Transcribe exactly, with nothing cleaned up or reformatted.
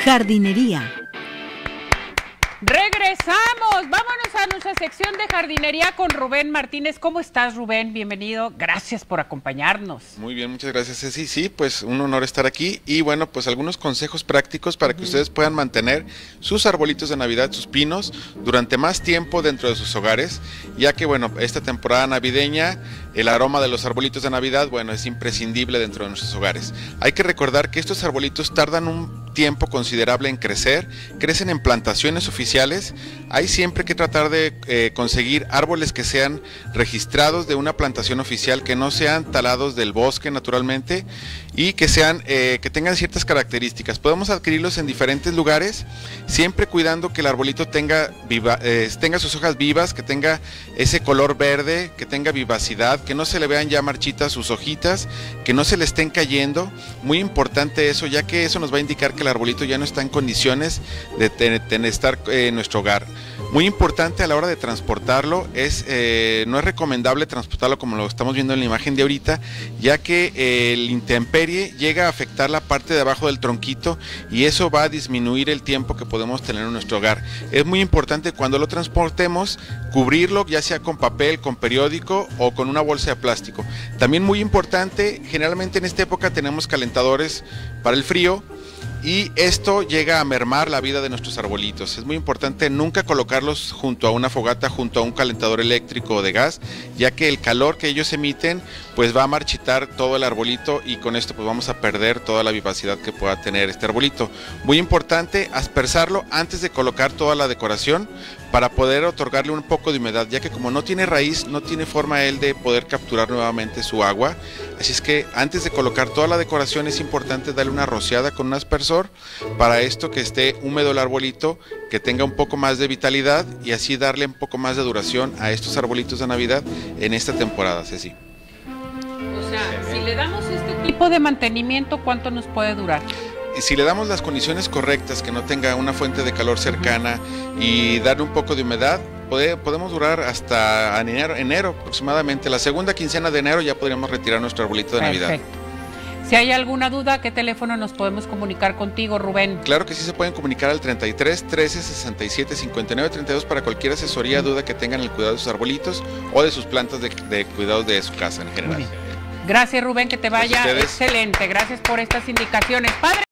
Jardinería. Regresamos, vámonos a nuestra sección de jardinería con Rubén Martínez. ¿Cómo estás, Rubén? Bienvenido, gracias por acompañarnos. Muy bien, muchas gracias, Ceci. Sí, pues un honor estar aquí y bueno, pues algunos consejos prácticos para que uh-huh. ustedes puedan mantener sus arbolitos de Navidad, sus pinos, durante más tiempo dentro de sus hogares, ya que bueno, esta temporada navideña, el aroma de los arbolitos de Navidad, bueno, es imprescindible dentro de nuestros hogares. Hay que recordar que estos arbolitos tardan un tiempo considerable en crecer, crecen en plantaciones oficiales. Hay siempre que tratar de eh, conseguir árboles que sean registrados de una plantación oficial, que no sean talados del bosque naturalmente y que sean eh, que tengan ciertas características. Podemos adquirirlos en diferentes lugares, siempre cuidando que el arbolito tenga, viva, eh, tenga sus hojas vivas, que tenga ese color verde, que tenga vivacidad, que no se le vean ya marchitas sus hojitas, que no se le estén cayendo. Muy importante eso, ya que eso nos va a indicar que el arbolito ya no está en condiciones de, de, de estar en nuestro hogar. Muy importante a la hora de transportarlo, es eh, no es recomendable transportarlo como lo estamos viendo en la imagen de ahorita, ya que eh, el intemperie llega a afectar la parte de abajo del tronquito y eso va a disminuir el tiempo que podemos tener en nuestro hogar. Es muy importante cuando lo transportemos cubrirlo, ya sea con papel, con periódico o con una bolsa de plástico. También muy importante, generalmente en esta época tenemos calentadores para el frío, y esto llega a mermar la vida de nuestros arbolitos. Es muy importante nunca colocarlos junto a una fogata, junto a un calentador eléctrico o de gas, ya que el calor que ellos emiten pues va a marchitar todo el arbolito y con esto pues vamos a perder toda la vivacidad que pueda tener este arbolito. Muy importante aspersarlo antes de colocar toda la decoración para poder otorgarle un poco de humedad, ya que como no tiene raíz, no tiene forma él de poder capturar nuevamente su agua. Así es que antes de colocar toda la decoración es importante darle una rociada con un aspersor para esto que esté húmedo el arbolito, que tenga un poco más de vitalidad y así darle un poco más de duración a estos arbolitos de Navidad en esta temporada, Ceci. O sea, si le damos este tipo de mantenimiento, ¿cuánto nos puede durar? Si le damos las condiciones correctas, que no tenga una fuente de calor cercana y darle un poco de humedad, puede, podemos durar hasta enero, enero aproximadamente. La segunda quincena de enero ya podríamos retirar nuestro arbolito de Navidad. Perfecto. Si hay alguna duda, ¿qué teléfono nos podemos comunicar contigo, Rubén? Claro que sí, se pueden comunicar al treinta y tres, trece, sesenta y siete, cincuenta y nueve, treinta y dos para cualquier asesoría, duda que tengan en el cuidado de sus arbolitos o de sus plantas de, de cuidado de su casa en general. Gracias, Rubén, que te vaya excelente. Gracias por estas indicaciones. Padre.